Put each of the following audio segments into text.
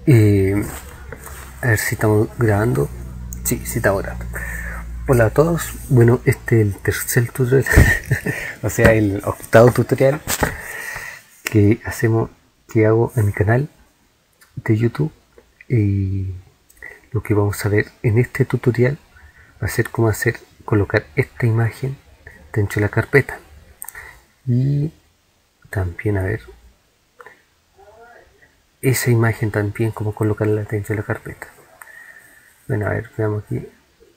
A ver si estamos grabando. Sí, estamos grabando. Hola a todos. Bueno, este es el tercer tutorial, o sea, el octavo tutorial que hago en mi canal de YouTube. Y lo que vamos a ver en este tutorial va a ser cómo colocar esta imagen dentro de la carpeta. Y también a ver esa imagen también, cómo colocarla dentro de la carpeta. Bueno, a ver, veamos aquí.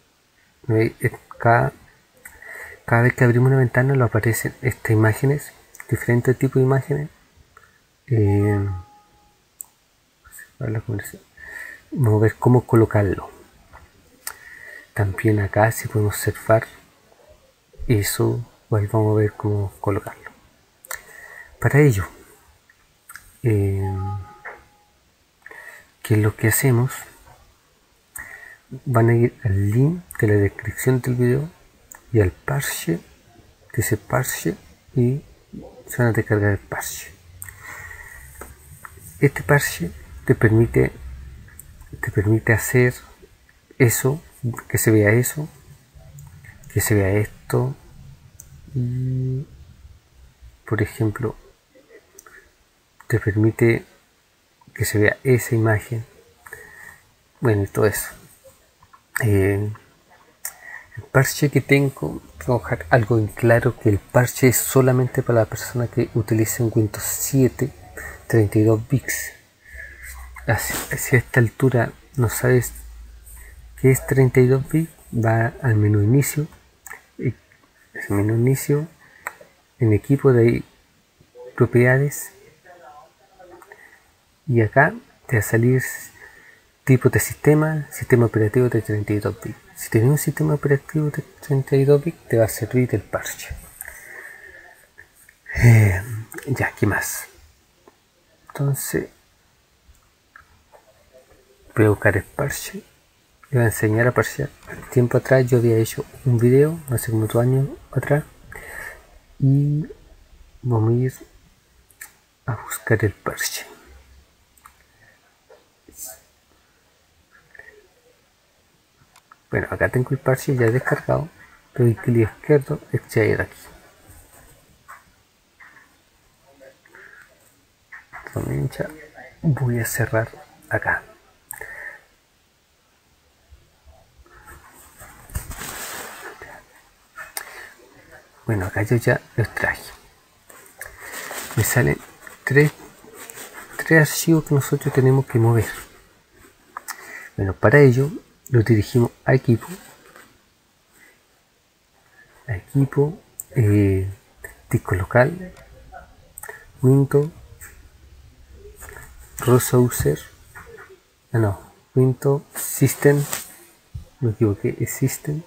Cada vez que abrimos una ventana nos aparecen estas imágenes, diferentes tipos de imágenes. Vamos a ver cómo colocarlo. También acá si podemos observar eso, igual vamos a ver cómo colocarlo. Para ello, ¿qué es lo que hacemos? Van a ir al link de la descripción del video y al parche, dice parche, y se van a descargar el parche. Este parche te permite hacer eso, que se vea eso, que se vea esto, y por ejemplo te permite que se vea esa imagen, bueno, y todo eso. El parche que tengo, voy a dejar algo en claro, que el parche es solamente para la persona que utilice un Windows 7 32 bits. Si a esta altura no sabes qué es 32 bits, va al menú inicio, y ese menú inicio, en equipo de ahí, propiedades, y acá te va a salir tipo de sistema operativo de 32 bits. Si tienes un sistema operativo de 32 bits, te va a servir el parche. Ya, ¿qué más? Entonces, voy a buscar el parche. Le voy a enseñar a parchear. Tiempo atrás yo había hecho un video, hace como 2 años atrás, y vamos a ir a buscar el parche. Bueno, acá tengo el parche ya descargado. Le doy clic izquierdo, extraer aquí. Voy a cerrar acá. Bueno, acá yo ya los traje. Me salen tres archivos que nosotros tenemos que mover. Bueno, para ello lo dirigimos a equipo, disco local, Windows, Resources, Windows System, me equivoqué, es System,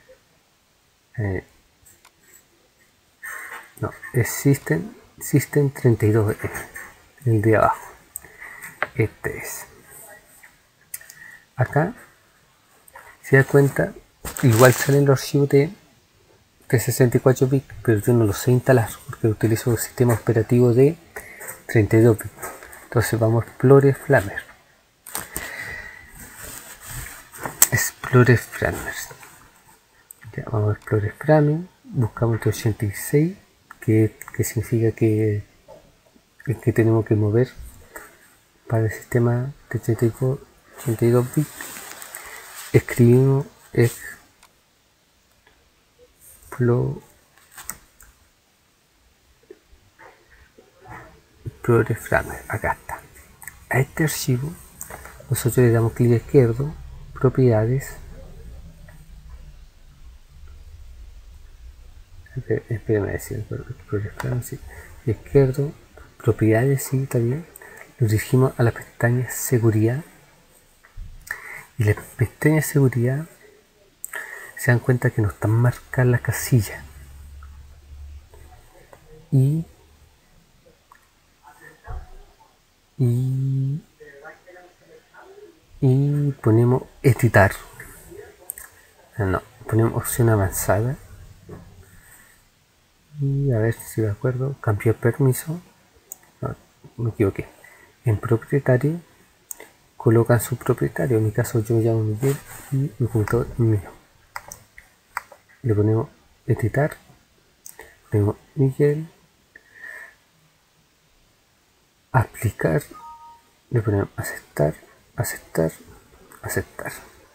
es System 32, el de abajo, este es. Acá, si das cuenta, igual salen los archivos de 64 bits, pero yo no los sé instalar porque utilizo un sistema operativo de 32 bits. Entonces vamos a Explorer Flammer. Ya, vamos a Explorer Flammer, buscamos el 86, que significa que tenemos que mover para el sistema de 32 bits. Escribimos Explorer Flammer, acá está. A este archivo nosotros le damos clic izquierdo, propiedades, espérame a decir, sí. Izquierdo, propiedades, sí, también. Nos dirigimos a la pestaña seguridad, y la pestaña seguridad se dan cuenta que no están marcadas las casillas, y ponemos editar, ponemos opción avanzada, y a ver si me acuerdo, cambiar permiso, no, me equivoqué, en propietario, colocan su propietario. En mi caso yo me llamo Miguel y mi computador es mío. Le ponemos editar, ponemos Miguel, aplicar, le ponemos aceptar, aceptar, aceptar.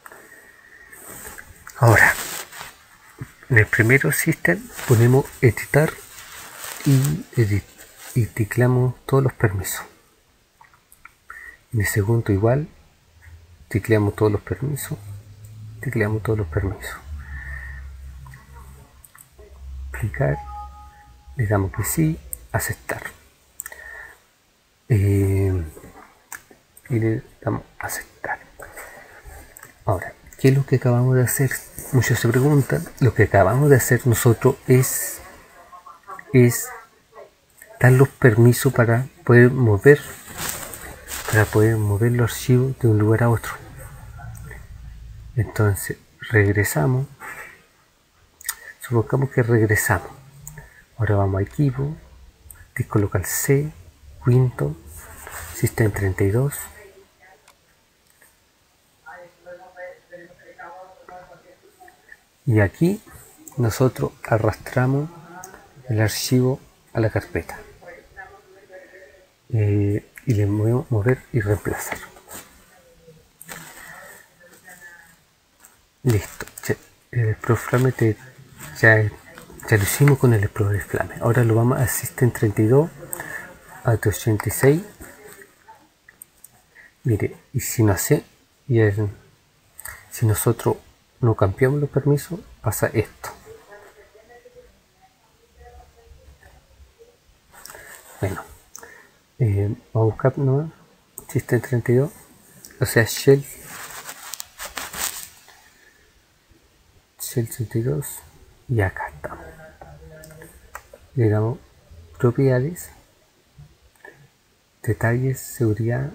Ahora, en el primero system ponemos editar y tecleamos todos los permisos. En el segundo igual, tecleamos todos los permisos, tecleamos todos los permisos. Aplicar, le damos que sí, aceptar. Y le damos aceptar. Ahora, ¿qué es lo que acabamos de hacer? Muchos se preguntan. Lo que acabamos de hacer nosotros es dar los permisos para poder mover los archivos de un lugar a otro. Entonces regresamos, supongamos que regresamos. Ahora vamos a equipo, disco local C, Windows, System 32. Y aquí nosotros arrastramos el archivo a la carpeta. Y le movemos mover y reemplazar. Listo. El Explorer Flame ya lo hicimos con el Explorer Flame. Ahora lo vamos a System 32, a 86. Mire, y si no hace, si nosotros no cambiamos los permisos, pasa esto. Bueno, vamos a buscar nomás System 32, o sea Shell 32, y acá estamos. Le damos propiedades, detalles, seguridad.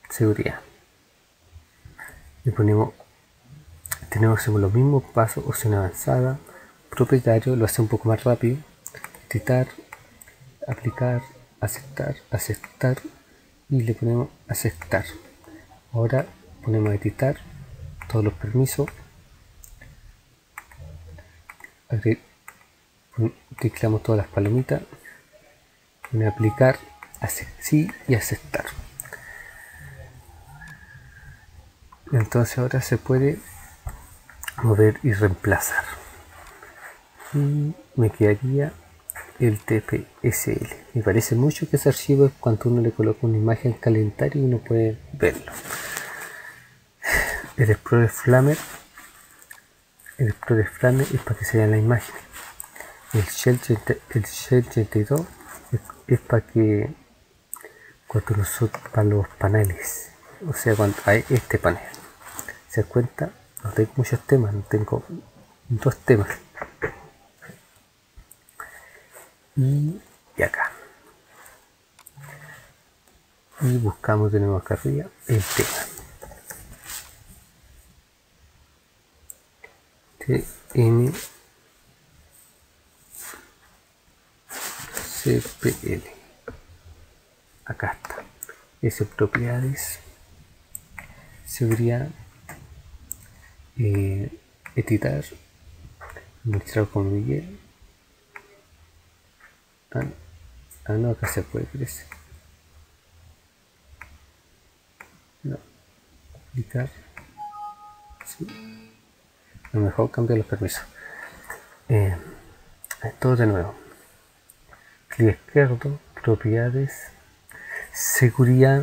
Le ponemos, hacemos los mismos pasos, opción avanzada, propietario, lo hace un poco más rápido, editar, aplicar, aceptar y le ponemos aceptar. Ahora ponemos editar todos los permisos, tecleamos todas las palomitas, ponemos aplicar, sí y aceptar. Entonces ahora se puede mover y reemplazar. Y me quedaría el TPSL. Me parece mucho que ese archivo es cuando uno le coloca una imagen calendario y uno puede verlo. El Explorer Flame es para que se vean las imágenes. El Shell 32 es para que cuando nosotros, para los paneles, o sea, cuando hay este panel, se da cuenta, no tengo muchos temas, no tengo 2 temas. Y acá, y buscamos de nuevo acá arriba el tema TNCPL. Acá está, ese propiedades, seguridad, editar, administrar como Miguel. No, acá se puede, parece. No, aplicar, sí. A lo mejor cambia los permisos. Todo de nuevo. Clic izquierdo, propiedades, seguridad,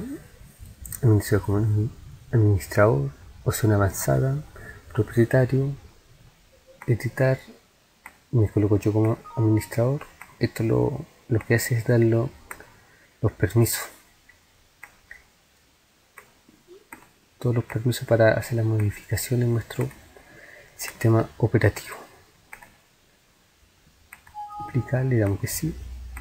administrador, opción avanzada, propietario, editar, me coloco yo como administrador. Esto lo que hace es dar los permisos, todos los permisos para hacer las modificaciones en nuestro sistema operativo. Aplicar, le damos que sí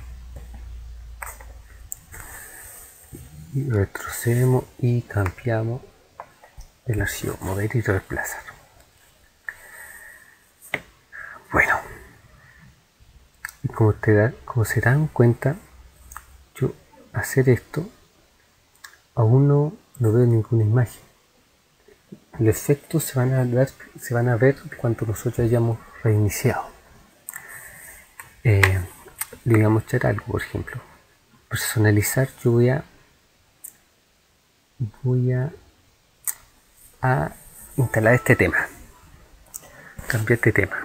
y retrocedemos y cambiamos el archivo, mover y reemplazar. Bueno, y como se dan cuenta, yo hacer esto aún no veo ninguna imagen. Los efectos se van a ver cuando nosotros hayamos reiniciado. Le voy a mostrar algo, por ejemplo. Personalizar, yo voy a instalar este tema. Cambiar este tema.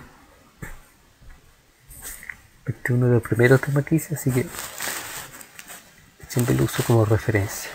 Este es uno de los primeros temas que hice, así que siempre lo uso como referencia.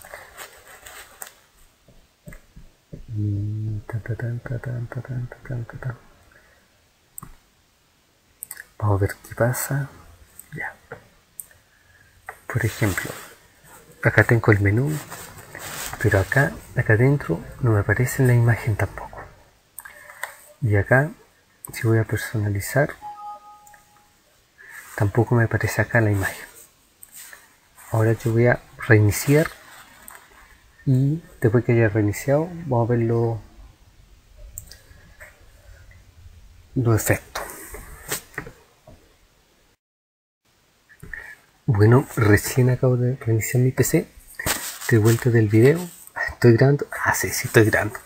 Vamos a ver qué pasa. Ya. Por ejemplo, acá tengo el menú, pero acá adentro no me aparece la imagen tampoco. Y acá, si voy a personalizar, tampoco me aparece acá la imagen. Ahora yo voy a reiniciar y después que haya reiniciado vamos a ver los efectos. Bueno, recién acabo de reiniciar mi PC. Estoy vuelta del video. ¿Estoy grabando? Sí, estoy grabando.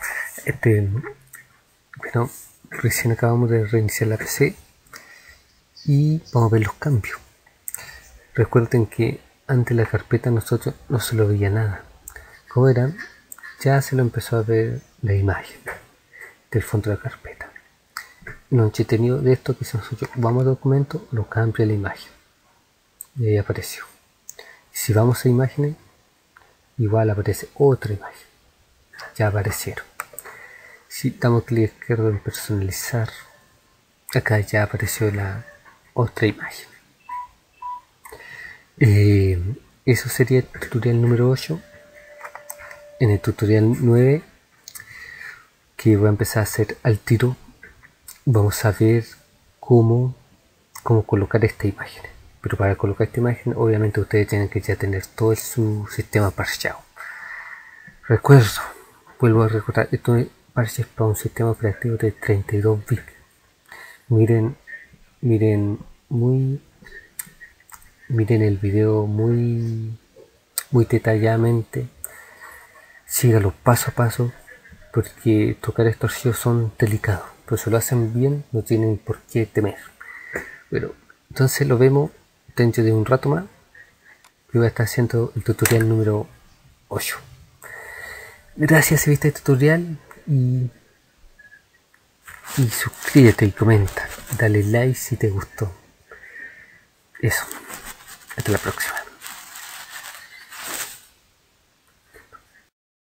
Bueno, recién acabamos de reiniciar la PC y vamos a ver los cambios. Recuerden que antes la carpeta nosotros no se lo veía nada. Como verán, ya se lo empezó a ver la imagen del fondo de la carpeta. Lo entretenido de esto que si nosotros vamos a documento, lo cambia la imagen. Y ahí apareció. Si vamos a imágenes, igual aparece otra imagen. Ya aparecieron. Si damos clic izquierdo en personalizar, acá ya apareció la otra imagen. Eso sería el tutorial número 8. En el tutorial 9, que voy a empezar a hacer al tiro, vamos a ver cómo colocar esta imagen. Pero para colocar esta imagen, obviamente ustedes tienen que ya tener todo su sistema parcheado. Vuelvo a recordar, esto es parches para un sistema operativo de 32 bits. Miren el video muy detalladamente. Síganlo paso a paso, porque tocar estos archivos son delicados, pero si lo hacen bien no tienen por qué temer. Bueno, entonces lo vemos dentro de un rato más. Yo voy a estar haciendo el tutorial número 8. Gracias si viste el tutorial y suscríbete y comenta. Dale like si te gustó. Eso. Hasta la próxima.